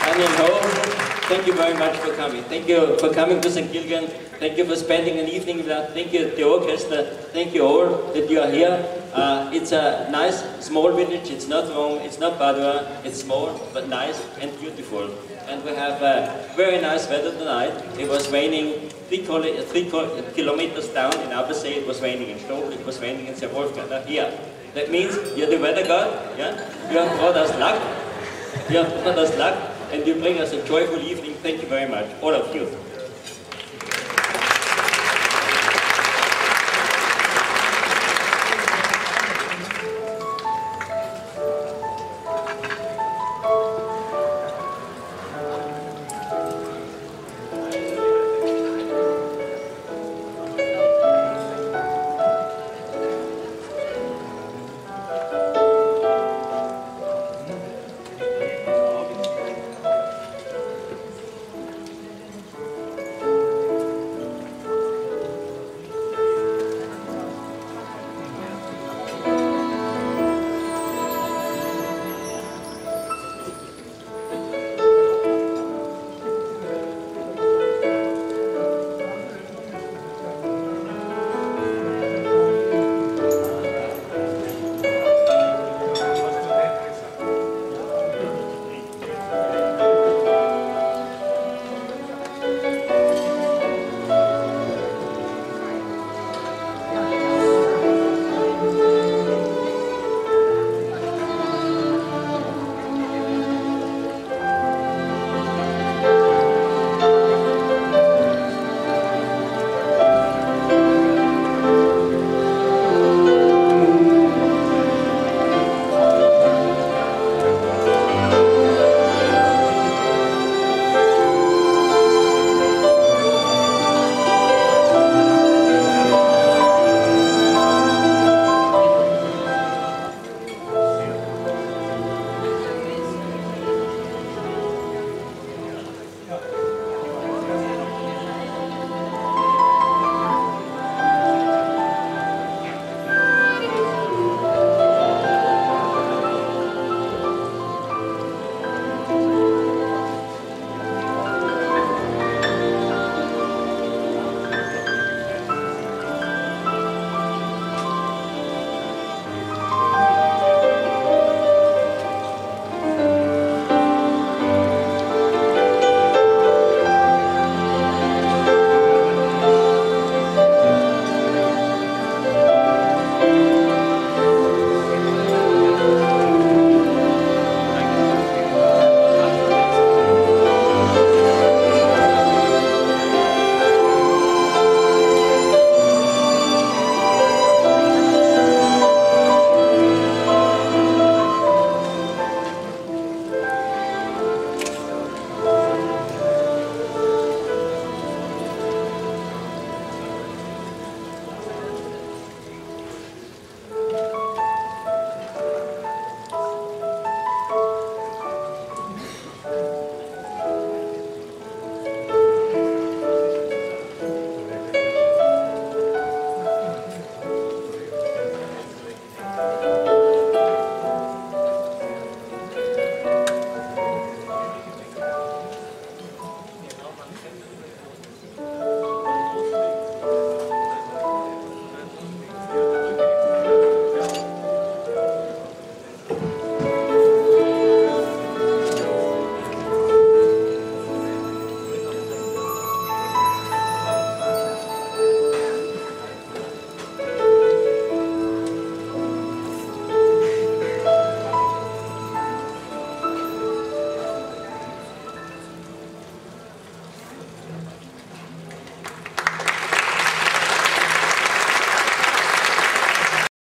Daniel Ho, thank you very much for coming. Thank you for coming to St. Gilgen. Thank you for spending an evening with us. Thank you, the orchestra. Thank you all that you are here. It's a nice, small village. It's not Rome, it's not Padua. It's small, but nice and beautiful. And we have very nice weather tonight. It was raining 3 kilometers down in Abersee. It was raining in Stobel. It was raining in St. Wolfgang. Here. That means you're the weather god. Yeah? You have brought us luck. You have brought us luck. And you bring us a joyful evening. Thank you very much, all of you.